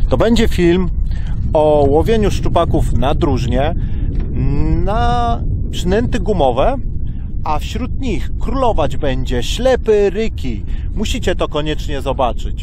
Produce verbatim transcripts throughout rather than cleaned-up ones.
To będzie film o łowieniu szczupaków na drużnie, na przynęty gumowe, a wśród nich królować będzie ślepy ryki. Musicie to koniecznie zobaczyć.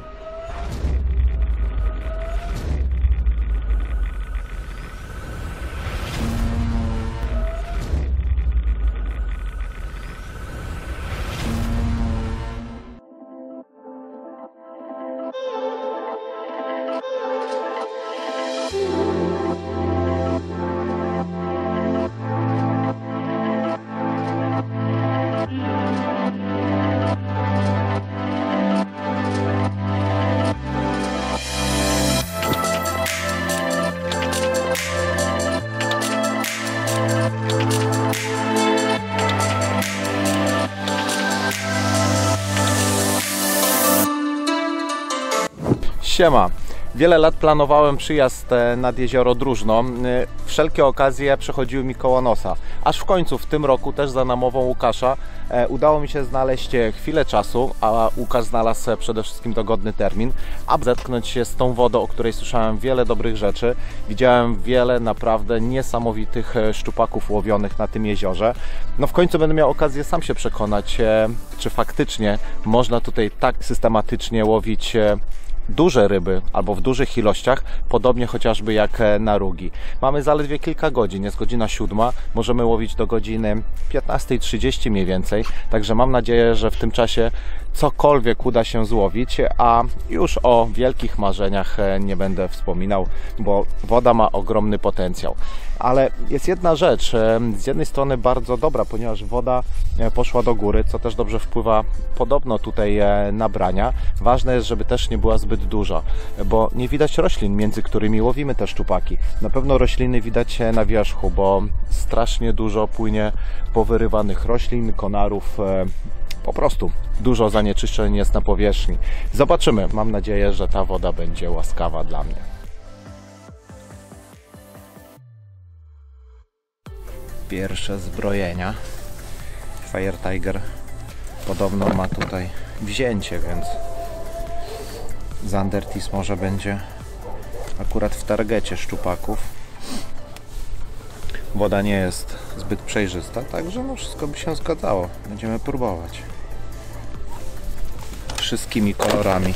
Siema. Wiele lat planowałem przyjazd nad jezioro Drużno. Wszelkie okazje przechodziły mi koło nosa. Aż w końcu w tym roku, też za namową Łukasza, udało mi się znaleźć chwilę czasu, a Łukasz znalazł przede wszystkim dogodny termin, aby zetknąć się z tą wodą, o której słyszałem wiele dobrych rzeczy. Widziałem wiele naprawdę niesamowitych szczupaków łowionych na tym jeziorze. No w końcu będę miał okazję sam się przekonać, czy faktycznie można tutaj tak systematycznie łowić duże ryby, albo w dużych ilościach, podobnie chociażby jak na rugi. Mamy zaledwie kilka godzin, jest godzina siódma, możemy łowić do godziny piętnastej trzydzieści mniej więcej, także mam nadzieję, że w tym czasie cokolwiek uda się złowić, a już o wielkich marzeniach nie będę wspominał, bo woda ma ogromny potencjał. Ale jest jedna rzecz, z jednej strony bardzo dobra, ponieważ woda poszła do góry, co też dobrze wpływa podobno tutaj na brania. Ważne jest, żeby też nie była zbyt duża, bo nie widać roślin, między którymi łowimy te szczupaki. Na pewno rośliny widać na wierzchu, bo strasznie dużo płynie powyrywanych roślin, konarów, po prostu dużo zanieczyszczeń jest na powierzchni. Zobaczymy, mam nadzieję, że ta woda będzie łaskawa dla mnie. Pierwsze zbrojenia. Fire Tiger podobno ma tutaj wzięcie, więc Zandertis może będzie akurat w targecie szczupaków. Woda nie jest zbyt przejrzysta, także no wszystko by się zgadzało. Będziemy próbować. Wszystkimi kolorami.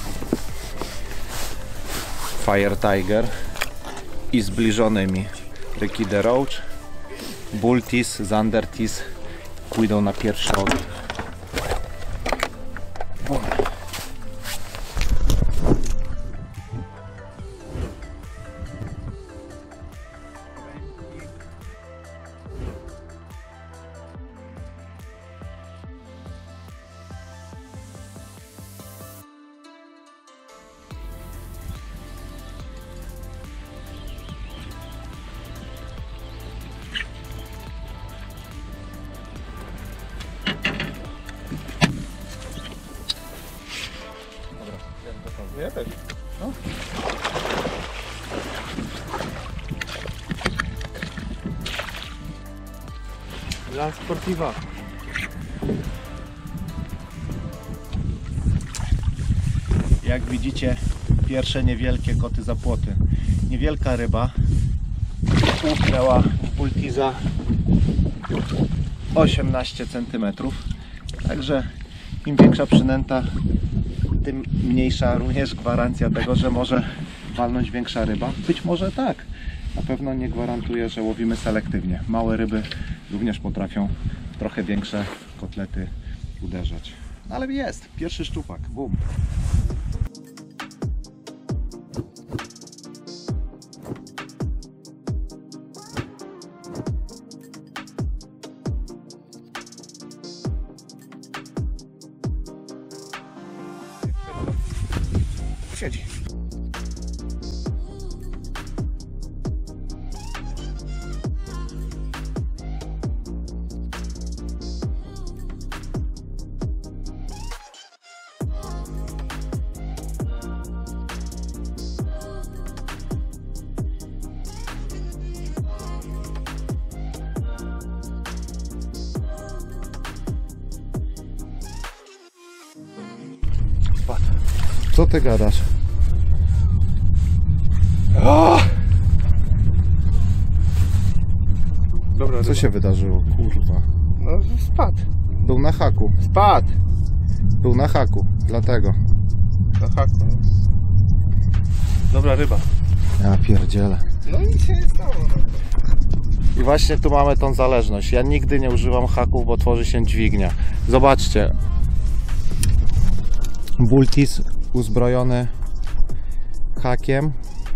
Fire Tiger i zbliżonymi. Ricky the Roach, Bultis, Zandertis pójdą na pierwszy ogień. Ja też. No. Dla sportiwa. Jak widzicie, pierwsze niewielkie koty za płoty. Niewielka ryba upnęła w Bultisa osiemnaście centymetrów. Także im większa przynęta, tym mniejsza również gwarancja tego, że może walnąć większa ryba. Być może tak. Na pewno nie gwarantuję, że łowimy selektywnie. Małe ryby również potrafią w trochę większe kotlety uderzać. Ale jest. Pierwszy szczupak. Bum. Siedzi. Co ty gadasz? O! Dobra, Co się wydarzyło? Kurwa. No spadł. Był na haku. Spadł. Był na haku, dlatego. Na haku. No. Dobra ryba. Ja pierdzielę. No nic się nie stało. No. I właśnie tu mamy tą zależność. Ja nigdy nie używam haków, bo tworzy się dźwignia. Zobaczcie. Bultis uzbrojony hakiem.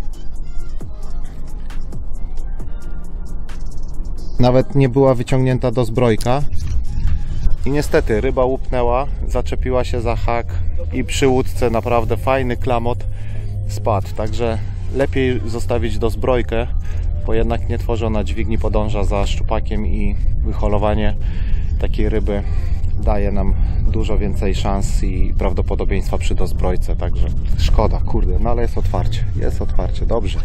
Nawet nie była wyciągnięta dozbrojka. I niestety ryba łupnęła, zaczepiła się za hak i przy łódce naprawdę fajny klamot spadł. Także lepiej zostawić dozbrojkę, bo jednak nie tworzy ona dźwigni, podąża za szczupakiem i wyholowanie takiej ryby daje nam dużo więcej szans i prawdopodobieństwa przy dozbrojce. Także szkoda, kurde, no ale jest otwarcie, jest otwarcie, dobrze.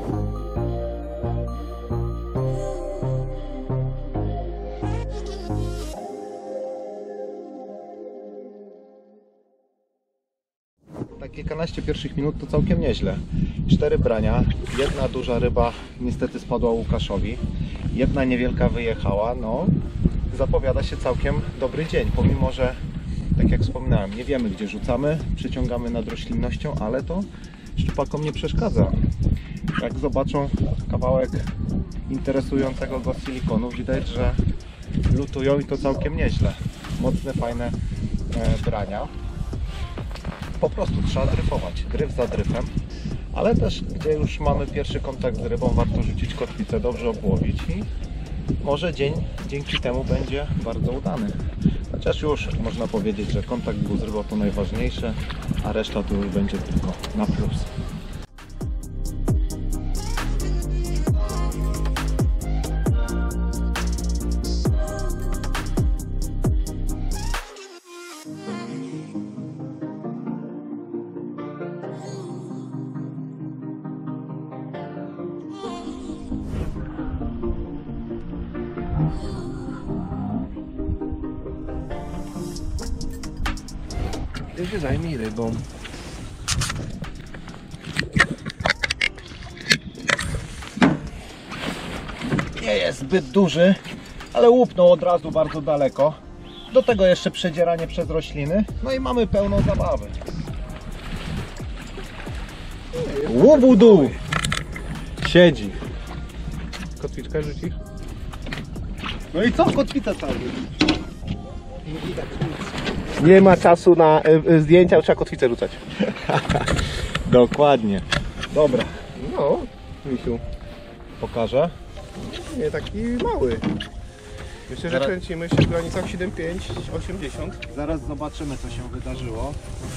Tak kilkanaście pierwszych minut to całkiem nieźle. Cztery brania, jedna duża ryba niestety spadła Łukaszowi, jedna niewielka wyjechała, no zapowiada się całkiem dobry dzień, pomimo że, tak jak wspominałem, nie wiemy gdzie rzucamy, przyciągamy nad roślinnością, ale to szczupakom nie przeszkadza. Jak zobaczą kawałek interesującego go silikonu, widać, że lutują i to całkiem nieźle. Mocne, fajne e, brania. Po prostu trzeba dryfować, dryf za dryfem, ale też gdzie już mamy pierwszy kontakt z rybą, warto rzucić kotwicę, dobrze obłowić i może dzień dzięki temu będzie bardzo udany. Chociaż już można powiedzieć, że kontakt był z rybą to najważniejsze, a reszta to już będzie tylko na plus. Ty się zajmij rybą. Nie jest zbyt duży, ale łupnął od razu bardzo daleko. Do tego jeszcze przedzieranie przez rośliny. No i mamy pełną zabawy. Łobudu! Siedzi. Kotwiczkę rzucisz? No i co kotwica cały? Nie ma czasu na y, zdjęcia, trzeba kotwicę rzucać. Dokładnie. Dobra, No, misiu. pokażę. Nie taki mały. Myślę, że Zaraz- kręcimy się w granicach siedem pięć osiemdziesiąt. Zaraz zobaczymy co się wydarzyło.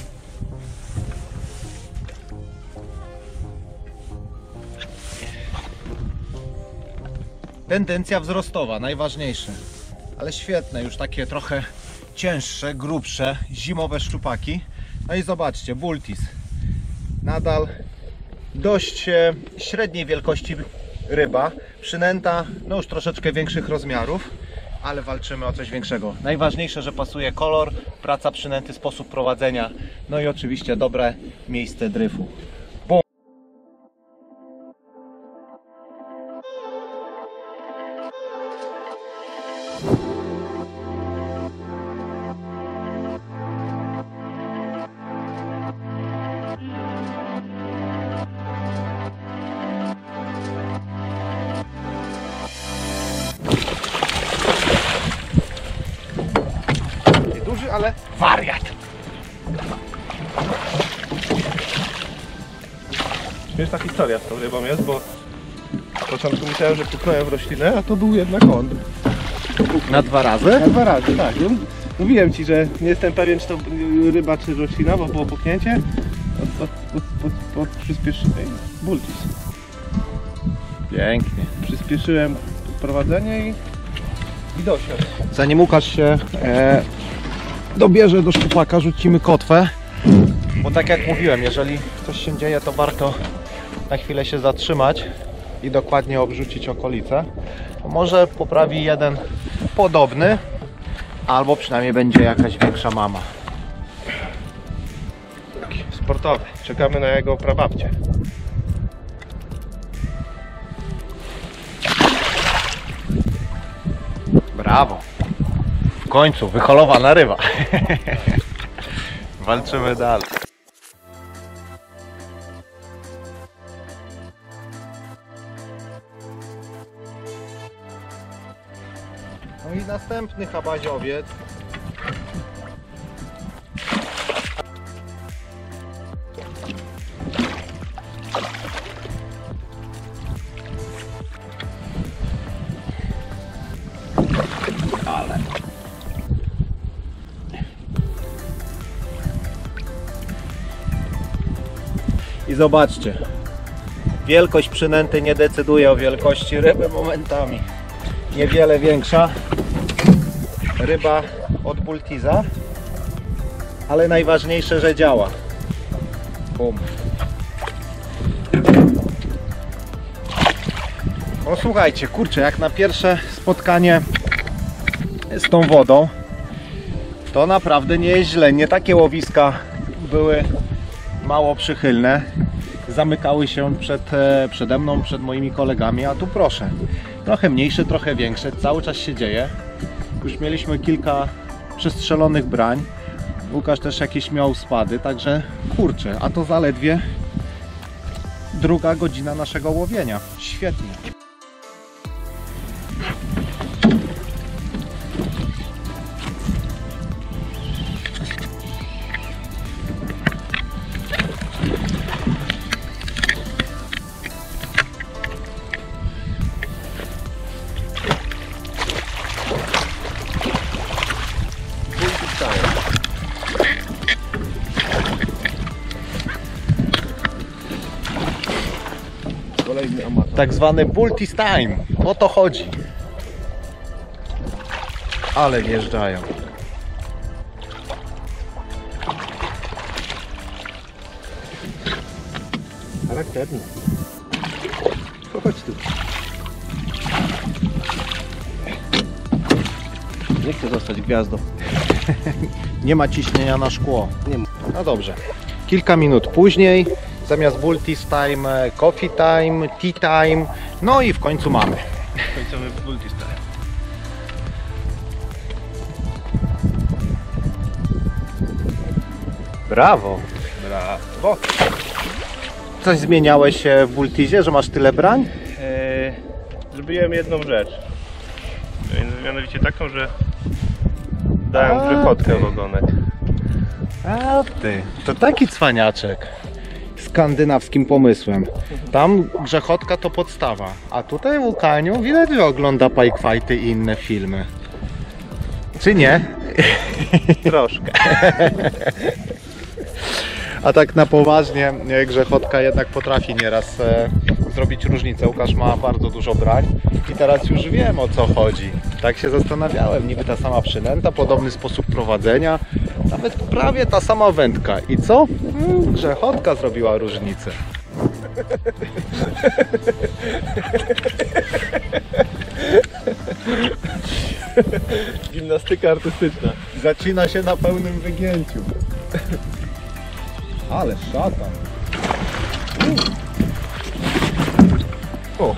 Tendencja wzrostowa, najważniejsze. Ale świetne, już takie trochę cięższe, grubsze, zimowe szczupaki. No i zobaczcie, Bultis. Nadal dość e, średniej wielkości ryba. Przynęta, no już troszeczkę większych rozmiarów, ale walczymy o coś większego. Najważniejsze, że pasuje kolor, praca przynęty, sposób prowadzenia, no i oczywiście dobre miejsce dryfu. Bum. Nie duży, ale Wariat! śmieszna historia z tą rybą jest, bo na początku myślałem, że puknąłem w roślinę, a to był jednak on. Na dwa razy? Na dwa razy, tak. No, mówiłem ci, że nie jestem pewien, czy to ryba, czy roślina, bo było puknięcie. Pod, pod, pod, pod przyspieszyłem. Bultis. Pięknie. Przyspieszyłem prowadzenie i, i dosiadł. Zanim Łukasz się e, dobierze do szczupaka, rzucimy kotwę. Bo tak jak mówiłem, jeżeli coś się dzieje, to warto na chwilę się zatrzymać i dokładnie obrzucić okolice. To może poprawi jeden podobny, albo przynajmniej będzie jakaś większa mama. Taki sportowy. Czekamy na jego prababcię. Brawo. W końcu wyholowana ryba. Walczymy dalej. No i następny habaziowiec. Ale i zobaczcie, wielkość przynęty nie decyduje o wielkości ryby momentami. Niewiele większa ryba od Bultiza, ale najważniejsze, że działa. Bum. O słuchajcie, kurczę, jak na pierwsze spotkanie z tą wodą, to naprawdę nie jest źle. Nie takie łowiska były mało przychylne, zamykały się przed, przede mną, przed moimi kolegami, a tu proszę, trochę mniejsze, trochę większe, cały czas się dzieje. Już mieliśmy kilka przestrzelonych brań, Łukasz też jakieś miał spady, także kurczę, a to zaledwie druga godzina naszego łowienia. Świetnie. Kolejny amator. Tak zwany Bulti's Time. O to chodzi. Ale wjeżdżają. Charakterny. Chodź tu. Nie chcę zostać gwiazdą. Nie ma ciśnienia na szkło. Nie ma. No dobrze. Kilka minut później, zamiast Bulti's Time, Coffee Time, Tea Time, no i w końcu mamy. Końcowy Bulti's Time. Brawo. Brawo. Coś zmieniałeś się w Bultizie, że masz tyle brań? Eee, zrobiłem jedną rzecz. Mianowicie taką, że dałem A, grzechotkę ty. w ogonek. A ty, to taki cwaniaczek. Skandynawskim pomysłem. Tam grzechotka to podstawa, a tutaj w Łukaniu widać, że ogląda Pike Fighty i inne filmy. Czy nie? Troszkę. A tak na poważnie, e, grzechotka jednak potrafi nieraz e, zrobić różnicę. Łukasz ma bardzo dużo brań i teraz już wiem, o co chodzi. Tak się zastanawiałem, niby ta sama przynęta, podobny sposób prowadzenia, nawet prawie ta sama wędka. I co? Mm, grzechotka zrobiła różnicę. Gimnastyka artystyczna. Zaczyna się na pełnym wygięciu. Ale szatan. O.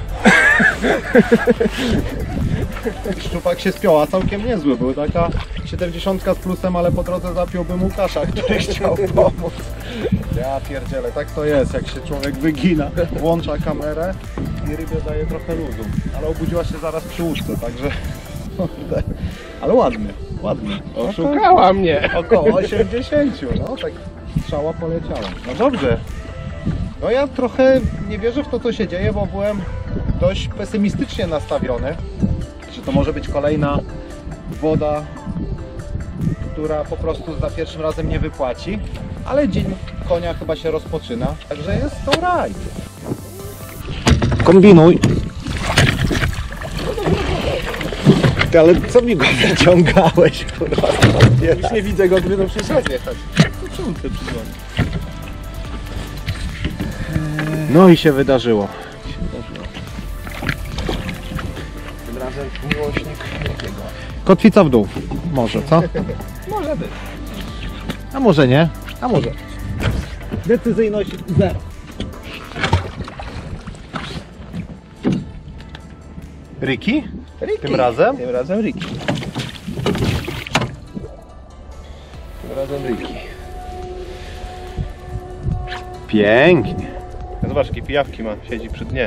Szczupak się spiął, a całkiem niezły. Był taka siedemdziesiątka z plusem, ale po drodze zapiąłbym Łukasza, który chciał pomóc. Ja pierdzielę, tak to jest, jak się człowiek wygina, włącza kamerę i rybie daje trochę luzu. Ale obudziła się zaraz przy łóżce, także... Ale ładny, ładny. Oszukała mnie. Około osiemdziesiąt, no tak strzała poleciała. No dobrze. No ja trochę nie wierzę w to, co się dzieje, bo byłem dość pesymistycznie nastawiony, że to może być kolejna woda, która po prostu za pierwszym razem nie wypłaci, ale dzień konia chyba się rozpoczyna, także jest to raj. Kombinuj. Ty, ale co mi go wyciągałeś, kurwa? Już nie widzę go, gdy to przyszedł jechać. Czemu ty przyszedł? No i się wydarzyło. Tym razem miłośnik jakiego? Kotwica w dół. Może, co? Może być. A może nie? A może. Decyzyjność zero. Ricky? Ricky. Tym razem? Tym razem Ricky. Tym razem Ricky. Pięknie. Zobacz, jakie pijawki ma, siedzi przy dnie.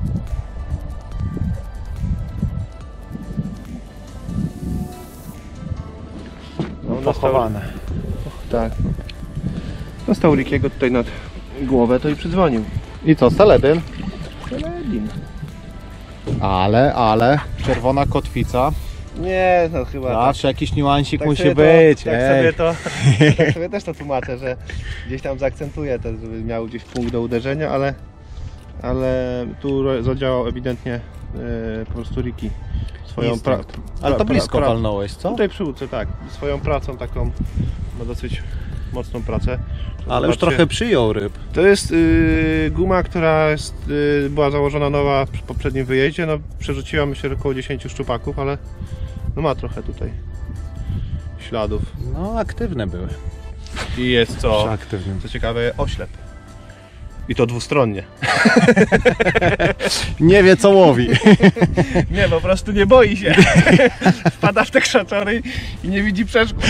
No, pochowane. Tak. Dostał Rickiego tutaj nad głowę, to i przydzwonił. I co, Saledyn? Saledin. Ale, ale, czerwona kotwica. Nie, no chyba Zawsze jakiś niuansik tak musi sobie być. To, tak, Ej. sobie to, tak sobie też to tłumaczę, że gdzieś tam zaakcentuję to, żeby miał gdzieś punkt do uderzenia, ale, ale tu zadziałał ewidentnie yy, po prostu Ricky swoją pra, pra, Ale to blisko pra, walnąłeś, co? Tutaj przy łódce, tak. Swoją pracą taką, ma dosyć mocną pracę. Ale już Zobaczcie, trochę przyjął ryb. to jest yy, guma, która jest, yy, była założona nowa przy poprzednim wyjeździe. No, przerzuciła mi się około dziesięć szczupaków, ale no ma trochę tutaj śladów. No, aktywne były. I jest co, Aktywne. co ciekawe, oślep. I to dwustronnie. Nie wie co łowi. Nie, po prostu nie boi się. Wpada w te krzaczory i nie widzi przeszkód.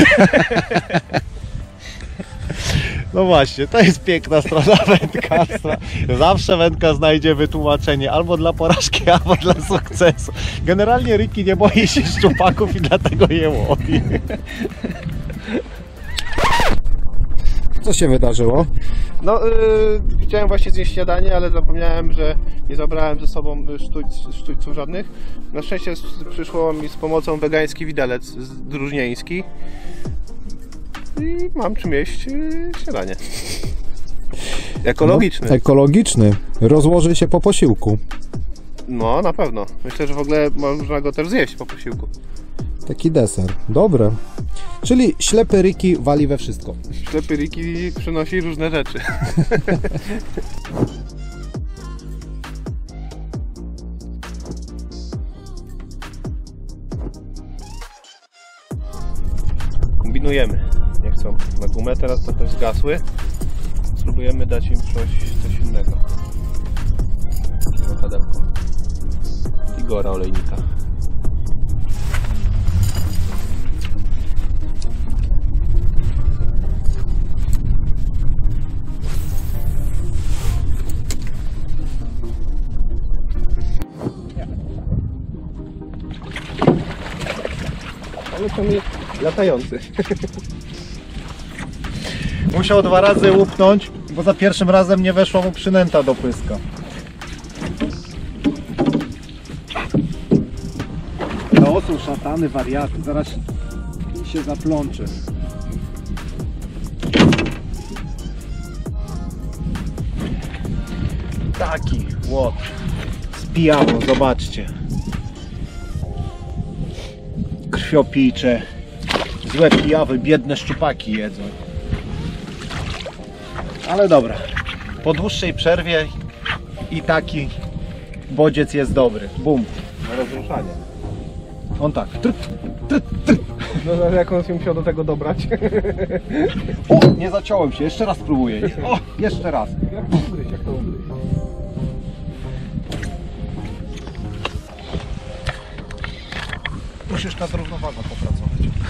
No właśnie, to jest piękna strona wędkarstwa. Zawsze wędka znajdzie wytłumaczenie albo dla porażki, albo dla sukcesu. Generalnie Ricky nie boi się szczupaków i dlatego je łowi. Co się wydarzyło? No, yy, chciałem właśnie zjeść śniadanie, ale zapomniałem, że nie zabrałem ze sobą sztuć, sztućców żadnych. Na szczęście s- przyszło mi z pomocą wegański widelec z- drużnieński. I mam czym jeść yy, śniadanie. Ekologiczny. No, ekologiczny. Rozłoży się po posiłku. No, na pewno. Myślę, że w ogóle można go też zjeść po posiłku. Taki deser. Dobre. Czyli ślepy Ricky wali we wszystko. Ślepy Ricky przynosi różne rzeczy. Kombinujemy. Nie chcą na gumę, teraz trochę zgasły. Spróbujemy dać im coś, coś innego. Wahadełko. Igora olejnika. Ale to mi latający. Musiał dwa razy łupnąć, bo za pierwszym razem nie weszła mu przynęta do pyska. To są szatany, wariaty. Zaraz się zaplączy. Taki łot. Spijało, zobaczcie. Krwiopicze. Złe pijawy, biedne szczupaki jedzą. Ale dobra. Po dłuższej przerwie i taki bodziec jest dobry. Bum. Na rozruszanie. On tak. Tryt, tryt. No, no jak on się musiał do tego dobrać? O, nie zaciąłem się. Jeszcze raz spróbuję. O, jeszcze raz. Jak to ugryźć, jak to ugryźć? Musisz nad równowagą popracować.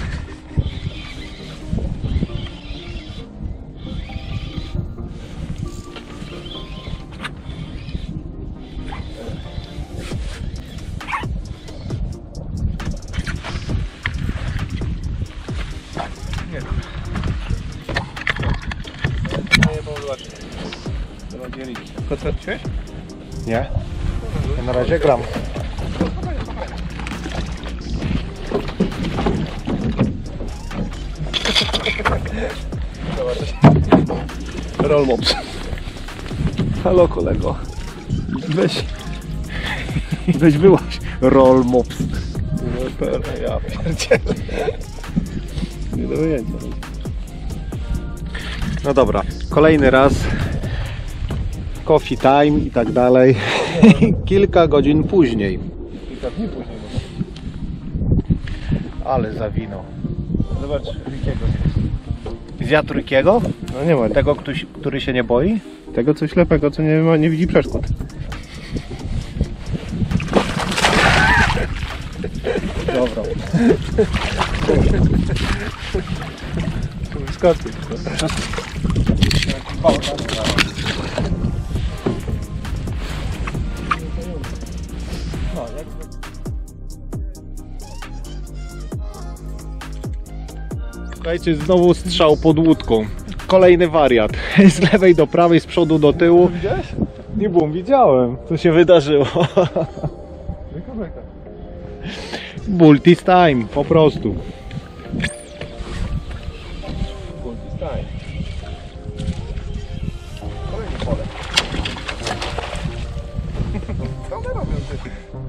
Nie. Nie, bo zobaczcie. To będzie Ricky. Koncertujesz? Nie? Ja na razie gram. Roll mops. Halo kolego. Weź. Weź wyłaź. Roll mops. No, ja pierdzielę. Nie do wyjęcia. No dobra, kolejny raz. Coffee time i tak dalej. Kilka godzin później. Kilka dni później. Ale zawinął. Zobacz, Rickiego. Zjadł Rickiego? No nie ma. Tego, ktoś, który się nie boi? Tego co ślepego, co nie, ma, nie widzi przeszkód. powrót. Wyskoczył. No, jakby... Słuchajcie, znowu strzał pod łódką. Kolejny wariat. Z lewej do prawej, z przodu do tyłu. Widziałeś? Nie bum, widziałem. Co się wydarzyło. Bultis time, po prostu. Bultis time. Kolejny pole. Co one robią, ty?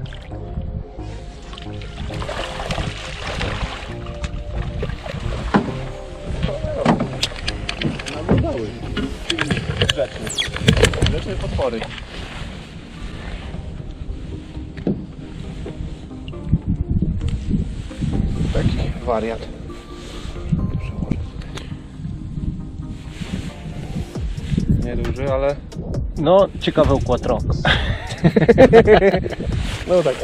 Naglądały. Grzeczne. Grzeczne potwory. Taki wariat. Nieduży, ale... No, ciekawy układ rąk. No tak.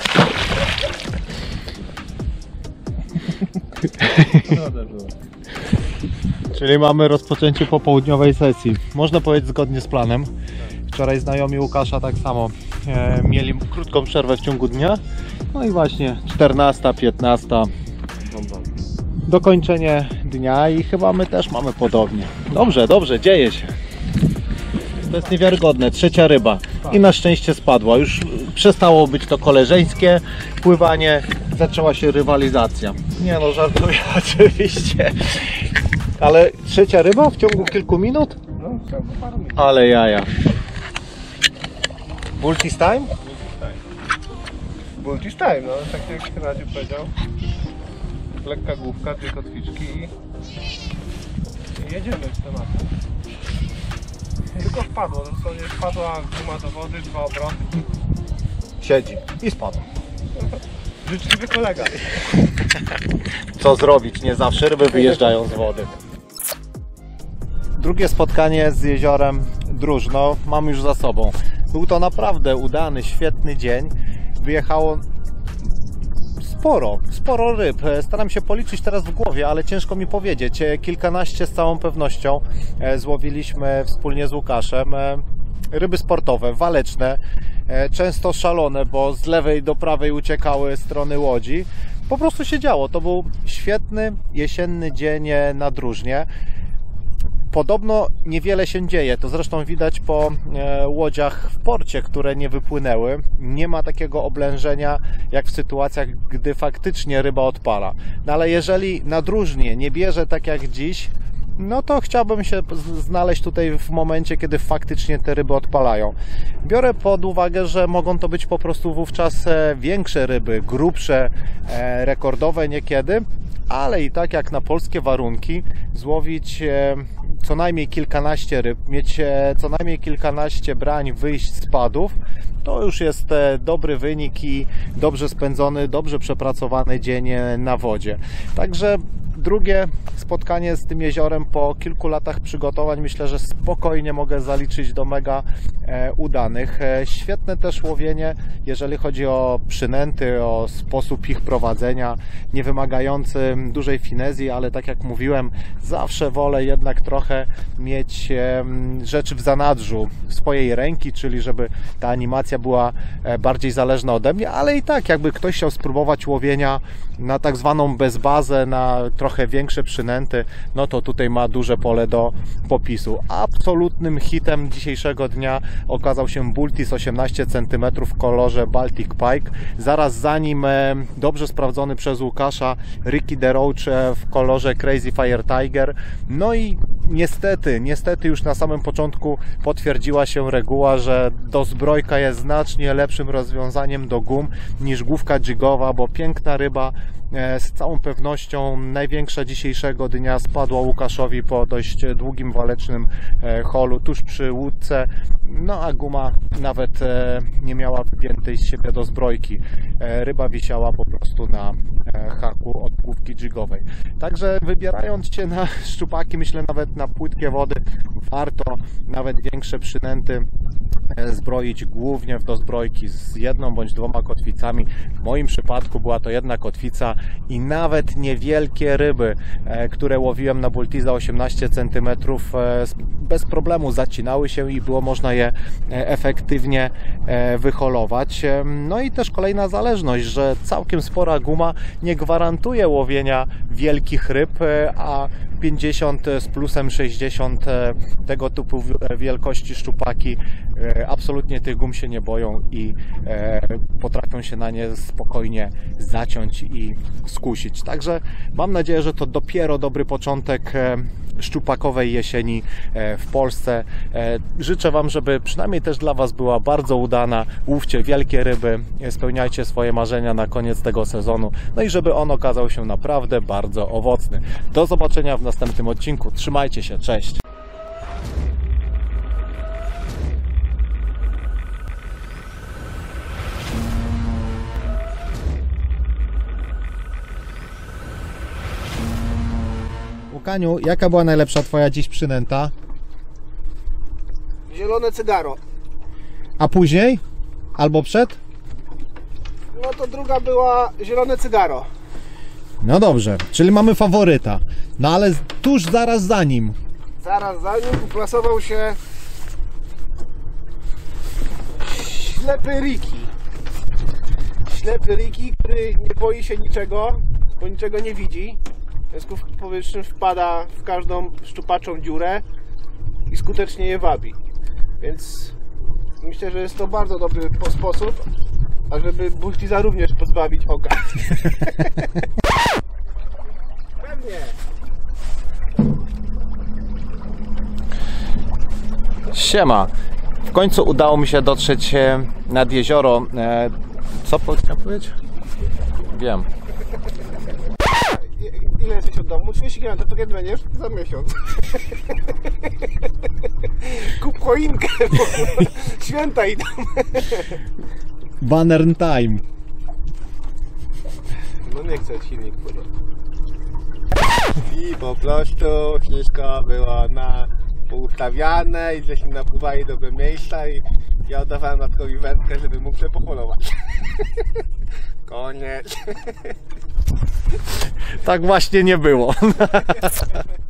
No dobrze. Czyli mamy rozpoczęcie popołudniowej sesji. Można powiedzieć zgodnie z planem. Wczoraj znajomi Łukasza tak samo e, mieli krótką przerwę w ciągu dnia. No i właśnie czternasta, piętnasta. Dokończenie dnia i chyba my też mamy podobnie. Dobrze, dobrze, dzieje się. To jest niewiarygodne. Trzecia ryba. I na szczęście spadła. Już przestało być to koleżeńskie pływanie. Zaczęła się rywalizacja. Nie no, żartuję oczywiście. Ale trzecia ryba w ciągu kilku minut? No, w ciągu paru minut. Ale jaja. Bultis time? Bultis time, no tak jak Radziu powiedział. Lekka główka, dwie kotwiczki i... i jedziemy w tematem. Tylko wpadło, dosłownie wpadła guma do wody, dwa obroty. Siedzi i spadł. Życzliwy kolega. Co zrobić? Nie zawsze ryby wyjeżdżają z wody. Drugie spotkanie z jeziorem Drużno mam już za sobą. Był to naprawdę udany, świetny dzień. Wyjechało sporo, sporo ryb. Staram się policzyć teraz w głowie, ale ciężko mi powiedzieć. Kilkanaście z całą pewnością złowiliśmy wspólnie z Łukaszem. Ryby sportowe, waleczne, często szalone, bo z lewej do prawej uciekały strony łodzi. Po prostu się działo. To był świetny, jesienny dzień na Drużnie. Podobno niewiele się dzieje, to zresztą widać po e, łodziach w porcie, które nie wypłynęły. Nie ma takiego oblężenia jak w sytuacjach, gdy faktycznie ryba odpala. No ale jeżeli na Drużnie nie bierze tak jak dziś, no to chciałbym się znaleźć tutaj w momencie, kiedy faktycznie te ryby odpalają. Biorę pod uwagę, że mogą to być po prostu wówczas większe ryby, grubsze, e, rekordowe niekiedy, ale i tak jak na polskie warunki złowić e, co najmniej kilkanaście ryb, mieć co najmniej kilkanaście brań, wyjść z padów, to już jest dobry wynik i dobrze spędzony, dobrze przepracowany dzień na wodzie. Także drugie spotkanie z tym jeziorem po kilku latach przygotowań myślę, że spokojnie mogę zaliczyć do mega e, udanych. E, świetne też łowienie, jeżeli chodzi o przynęty, o sposób ich prowadzenia, nie wymagający dużej finezji, ale tak jak mówiłem, zawsze wolę jednak trochę mieć e, rzeczy w zanadrzu swojej ręki, czyli żeby ta animacja była e, bardziej zależna ode mnie, ale i tak jakby ktoś chciał spróbować łowienia na tak zwaną bezbazę, na trochę większe przynęty, no to tutaj ma duże pole do popisu. Absolutnym hitem dzisiejszego dnia okazał się Bultis osiemnaście centymetrów w kolorze Baltic Pike. Zaraz za nim dobrze sprawdzony przez Łukasza Ricky the Roach w kolorze Crazy Fire Tiger. No i niestety, niestety już na samym początku potwierdziła się reguła, że dozbrojka jest znacznie lepszym rozwiązaniem do gum niż główka jigowa, bo piękna ryba z całą pewnością największa dzisiejszego dnia spadła Łukaszowi po dość długim walecznym holu tuż przy łódce, no a guma nawet nie miała wpiętej z siebie do zbrojki. Ryba wisiała po prostu na haku od główki jigowej. Także wybierając się na szczupaki, myślę nawet na płytkie wody, warto nawet większe przynęty zbroić głównie w dozbrojki z jedną bądź dwoma kotwicami. W moim przypadku była to jedna kotwica i nawet niewielkie ryby, które łowiłem na Bultiza osiemnaście centymetrów, bez problemu zacinały się i było można je efektywnie wyholować. No i też kolejna zależność, że całkiem spora guma nie gwarantuje łowienia wielkich ryb, a pięćdziesiąt z plusem sześćdziesiąt tego typu wielkości szczupaki absolutnie tych gum się nie boją i potrafią się na nie spokojnie zaciąć i skusić. Także mam nadzieję, że to dopiero dobry początek szczupakowej jesieni w Polsce. Życzę Wam, żeby przynajmniej też dla Was była bardzo udana. Łówcie wielkie ryby, spełniajcie swoje marzenia na koniec tego sezonu, no i żeby on okazał się naprawdę bardzo owocny. Do zobaczenia w następnym odcinku. Trzymajcie się, cześć! Łukaniu, jaka była najlepsza Twoja dziś przynęta? Zielone cygaro. A później? Albo przed? No to druga była zielone cygaro. No dobrze, czyli mamy faworyta. No ale tuż zaraz za nim. Zaraz za nim uplasował się ślepy Riki. Ślepy Riki, który nie boi się niczego, bo niczego nie widzi. W związku z powyższym wpada w każdą szczupaczą dziurę i skutecznie je wabi. Więc myślę, że jest to bardzo dobry sposób, ażeby Bultiza również pozbawić oka. Pewnie. Siema. W końcu udało mi się dotrzeć nad jezioro. Co chciałem powiedzieć? Wiem. Ile jesteś od domu? trzydzieści kilometrów, to kiedy będziesz? Za miesiąc. Kup choinkę, bo święta idą. Banner time. No nie chcę silnik podać. I po prostu wszystko było na poustawiane i żeśmy napływali dobre miejsca i ja oddawałem Matkowi wędkę, żeby mógł się pocholować. Koniec. Tak właśnie nie było.